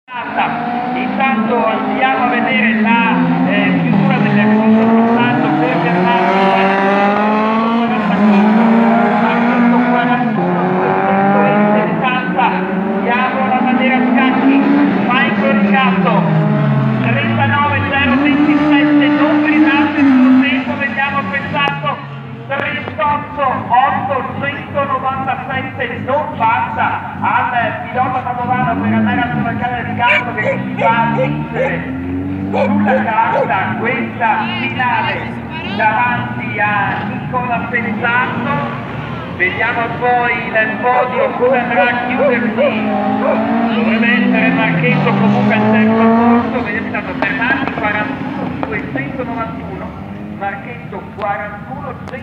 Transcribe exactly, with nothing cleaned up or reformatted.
Intanto andiamo a vedere la eh, chiusura del percorso soltanto per fermarsi diamo la bandiera a scacchi, Michael Ricatto trentanove zero ventisette, non gridate il suo tempo, vediamo pensato trentotto ottocentonovantasette, non basta al pilota padovano per andare a sfrancare Ricatto che si va a vincere sulla carta questa finale davanti a Nicola Pensato. Vediamo poi il podio come andrà a chiudersi, dovrebbe essere Marchetto comunque al terzo posto, vedete stato Bernardi quarantuno duecentonovantuno, Marchetto quarantuno